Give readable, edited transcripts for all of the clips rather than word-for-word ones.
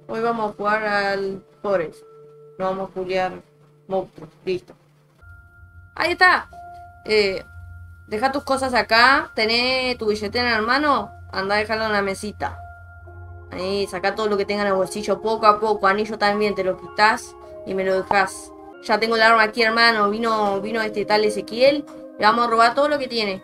Hoy vamos a jugar al Forest. No vamos a jugar monstruos. Listo. Ahí está. Deja tus cosas acá. Tenés tu billetera en mano. Anda a dejarla en la mesita. Ahí, saca todo lo que tenga en el bolsillo poco a poco. Anillo también te lo quitas y me lo dejas. Ya tengo el arma aquí, hermano. Vino este tal Ezequiel. Le vamos a robar todo lo que tiene.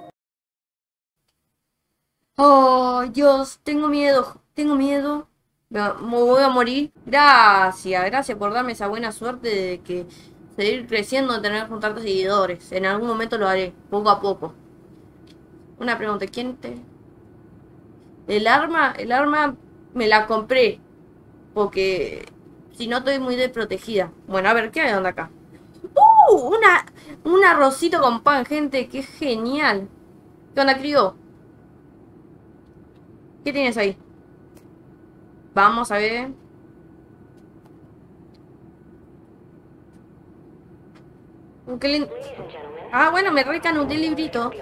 Oh, Dios, tengo miedo. Tengo miedo. Me voy a morir. Gracias por darme esa buena suerte de que seguir creciendo, de tener tantos seguidores. En algún momento lo haré, poco a poco. Una pregunta, ¿quién te...? El arma me la compré. Porque si no estoy muy desprotegida. Bueno, a ver, ¿qué hay onda acá? ¡Uh! Un arrocito con pan, gente. ¡Qué genial! ¿Qué onda, crío? ¿Qué tienes ahí? Vamos a ver. Qué lindo. Ah, bueno, me recanuté el librito.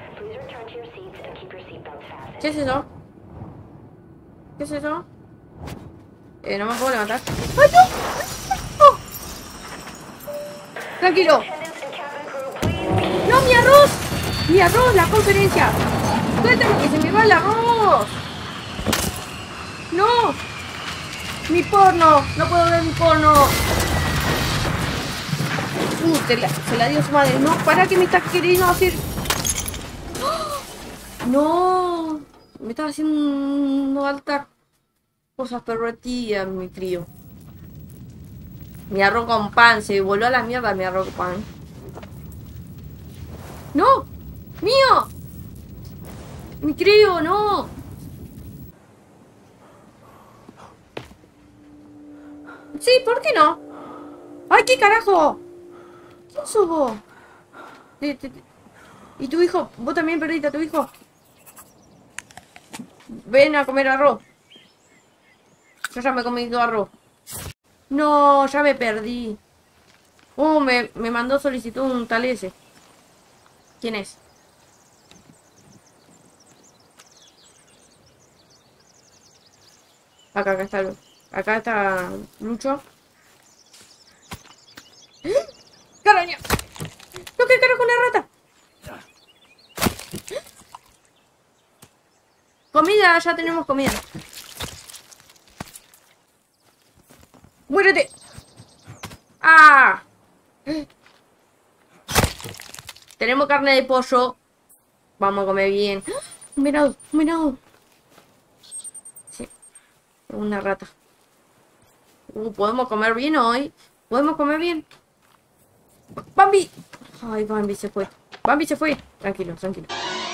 ¿Qué es eso? ¿Qué es eso? No me puedo levantar. ¡Ay, no! ¡Oh! Tranquilo. ¡No, mi arroz! ¡Mi arroz, la conferencia! ¡Suéltame que se me va el arroz! ¡No! ¡Mi porno! ¡No puedo ver mi porno! Se la dio su madre. No, para que me está queriendo hacer. No, me estaba haciendo altas cosas pervertidas, mi crío. Mi arroz con pan, se voló a la mierda mi arroz con pan. ¡No! ¡Mío! ¡Mi crío, no! Sí, ¿por qué no? ¡Ay, qué carajo! ¿Quién sos vos? ¿Y tu hijo? ¿Vos también perdiste a tu hijo? Ven a comer arroz. Yo ya me he comido arroz. No, ya me perdí. Me mandó solicitud un tal ese. ¿Quién es? Acá está. Acá está Lucho. ¡Caraña! ¡No, qué carajo, una rata! Comida, ya tenemos comida. ¡Muérete! ¡Ah! Tenemos carne de pollo. Vamos a comer bien. Un venado, un venado. Sí, una rata. ¿Podemos comer bien hoy? ¿Podemos comer bien? ¡Bambi! Ay, Bambi se fue. Bambi se fue. Tranquilo, tranquilo.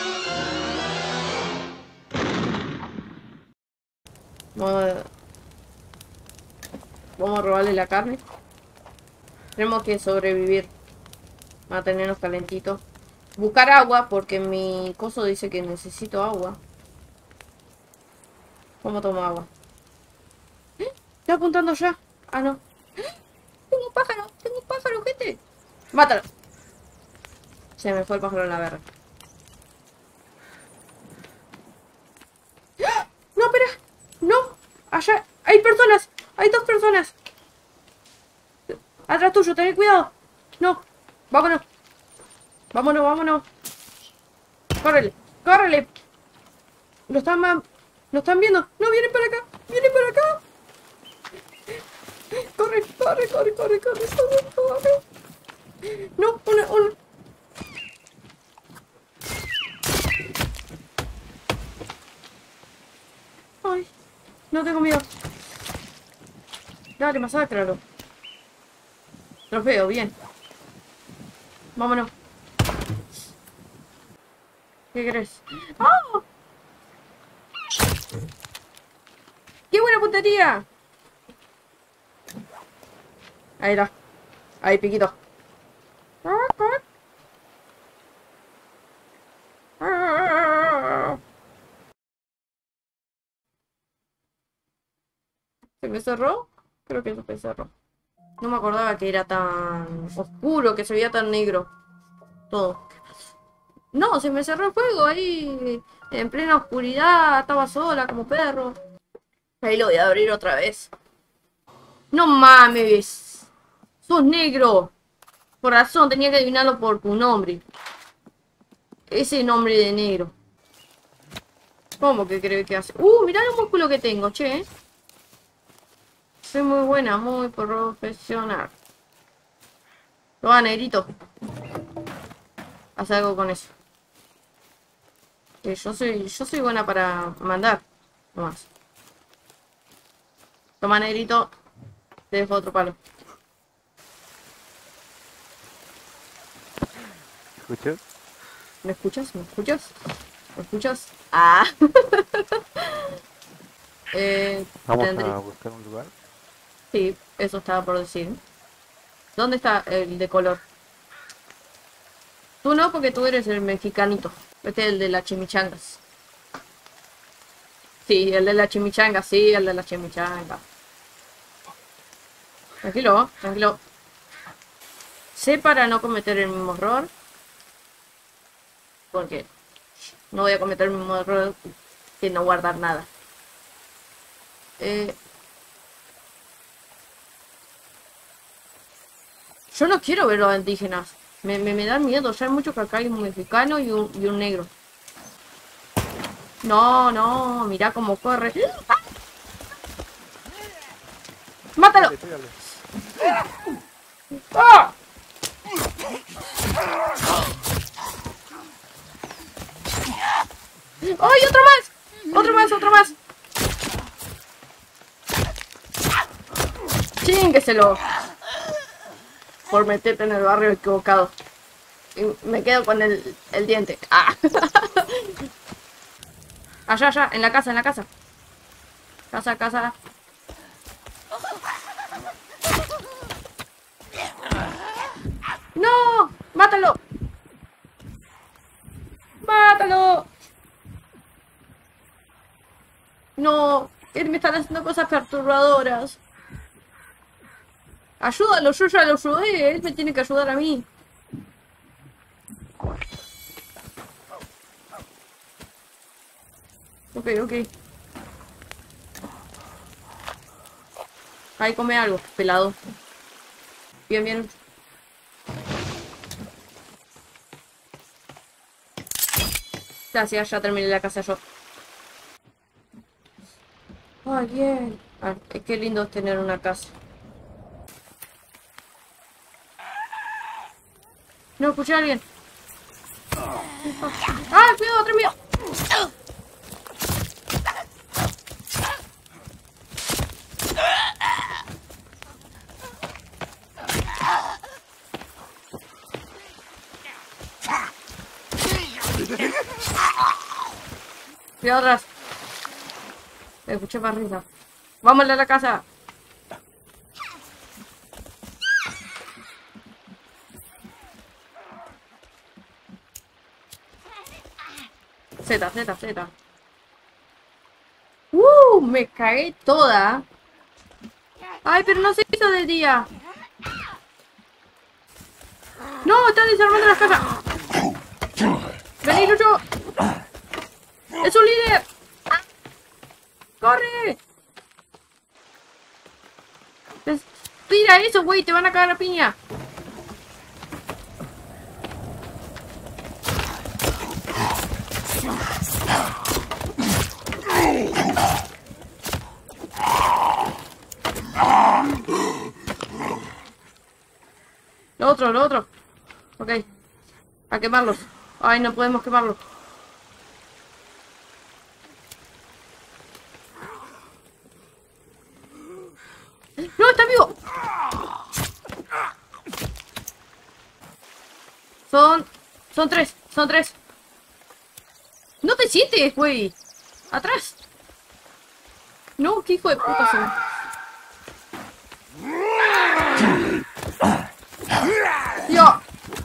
Vamos a robarle la carne. Tenemos que sobrevivir. Mantenernos calentitos. Buscar agua, porque mi coso dice que necesito agua. ¿Cómo tomo agua? Está apuntando ya. Ah, no. Tengo un pájaro, gente. Mátalo. Se me fue el pájaro en la verga. No, espera. No. Allá hay personas. Hay dos personas. Atrás tuyo, ten cuidado. No. Vámonos. Vámonos, vámonos. Córrele. Córrele. Lo están viendo. No, vienen para acá. Vienen para acá. Corre, corre, corre, corre, corre, corre, corre. No, una. Ay, no tengo miedo. Dale, masácralo. Trofeo, bien. Vámonos. ¿Qué querés? ¡Oh! ¡Qué buena puntería! Ahí está. Ahí, piquito. ¿Se me cerró? Creo que se me cerró. No me acordaba que era tan oscuro, que se veía tan negro. Todo. No, se me cerró el juego ahí. En plena oscuridad. Estaba sola como perro. Ahí lo voy a abrir otra vez. No mames. Sos negro. Por razón, tenía que adivinarlo por tu nombre. Ese nombre de negro. ¿Cómo que creo que hace? Mirá el músculo que tengo, che. Soy muy buena, muy profesional. Toma, negrito. Haz algo con eso. Que yo soy buena para mandar. Nomás. Toma, negrito. Te dejo otro palo. ¿Escuchas? ¿Me escuchas? ¿Me escuchas? ¿Me escuchas? Ah. Vamos tendré. a buscar un lugar. Sí, eso estaba por decir. ¿Dónde está el de color? Tú no, porque tú eres el mexicanito. Este es el de las chimichangas. Sí, el de la chimichanga, sí, el de la chimichanga. Tranquilo, tranquilo. Sé para no cometer el mismo error. Porque no voy a cometer el mismo error que no guardar nada. Yo no quiero ver los indígenas. Me dan miedo. Ya hay mucho que acá hay un mexicano y un negro. No, no, mirá cómo corre. ¡Ah! ¡Mátalo! Pégale. ¡Ah! ¡Ay, otro más! ¡Otro más, otro más! ¡Chíngueselo! Por meterte en el barrio equivocado. Y me quedo con el diente. ¡Ah! Allá, allá, en la casa, en la casa. Casa, casa. ¡No! ¡Mátalo! ¡Mátalo! No, él me están haciendo cosas perturbadoras. Ayúdalo, yo ya lo ayudé. Él me tiene que ayudar a mí. Ok, ok. Ahí come algo, pelado. Bien, bien. Gracias, ya terminé la casa yo. Ay, bien. Ah, qué lindo es tener una casa. No, escuché a alguien. ¡Ah, cuidado, atrás mío! Cuidado atrás. Escuché para arriba. ¡Vamos a la casa! Z, Z, Z. Me cagué toda. Ay, pero no se hizo de día. No, están desarmando las casas. Vení, Lucho. Es un líder. ¡Corre! Tira eso, güey, te van a cagar a piña. Lo otro, lo otro. Ok. A quemarlos. Ay, no podemos quemarlos. ¡No, está vivo! Son tres, son tres. No te sientes, güey. Atrás. No, qué hijo de puta son. Yo.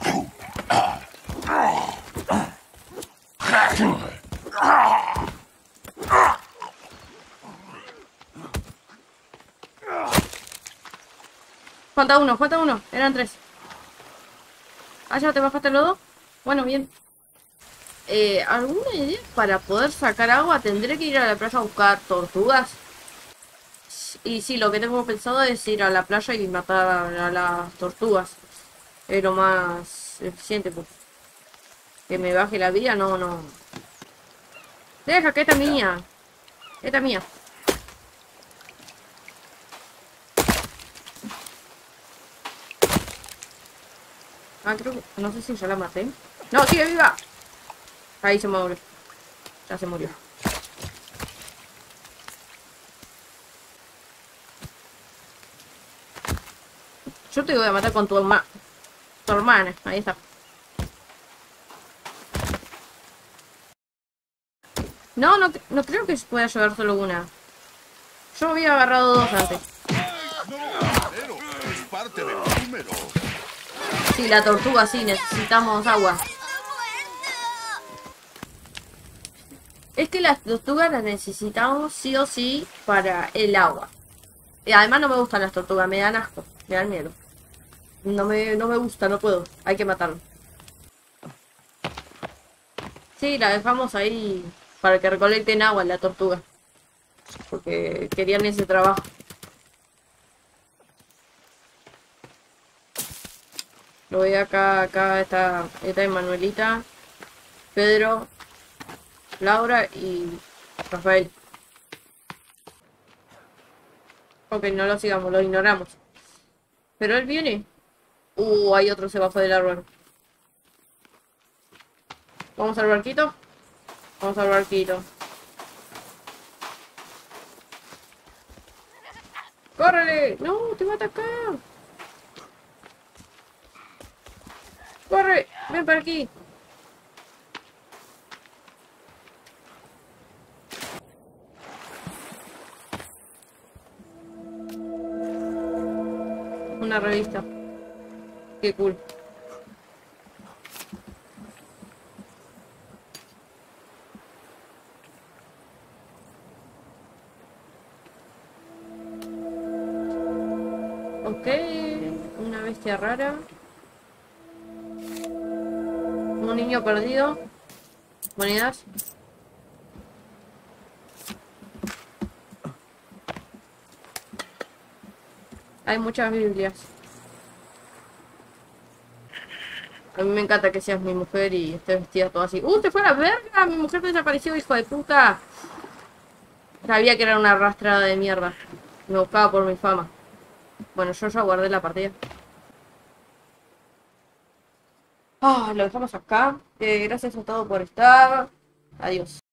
Falta uno, falta uno. Eran tres. Ah, ya te bajaste los dos. Bueno, bien. ¿Alguna idea para poder sacar agua? ¿Tendré que ir a la playa a buscar tortugas? Y sí, lo que tengo pensado es ir a la playa y matar a las tortugas. Es lo más eficiente, pues. Que me baje la vida, no, no. Deja, que esta es mía. Esta es mía. Ah, creo que... No sé si ya la maté. ¡No, sigue viva! Ahí se murió. Ya se murió. Yo te voy a matar con tu hermana. Ahí está. No, no, no creo que se pueda llevar solo una. Yo había agarrado dos antes. Es parte del número. Sí, la tortuga sí, necesitamos agua. Es que las tortugas las necesitamos sí o sí para el agua. Y además no me gustan las tortugas, me dan asco, me dan miedo. No me gusta, no puedo. Hay que matarlo. Sí, la dejamos ahí para que recolecten agua la tortuga. Porque querían ese trabajo. Lo voy acá está Emanuelita, Pedro, Laura y Rafael. Ok, no lo sigamos, lo ignoramos. Pero él viene. Hay otro se bajó del árbol. ¿Vamos al barquito? Vamos al barquito. ¡Córrele! ¡No! ¡Te va a atacar! ¡Corre! ¡Ven para aquí! Una revista. Qué cool. Ok. Una bestia rara. Un niño perdido. Monedas. Hay muchas Biblias. A mí me encanta que seas mi mujer y estés vestida todo así. ¡Se fue a la verga! Mi mujer desapareció, hijo de puta. Sabía que era una arrastrada de mierda. Me buscaba por mi fama. Bueno, yo ya guardé la partida. Lo dejamos acá. Gracias a todos por estar. Adiós.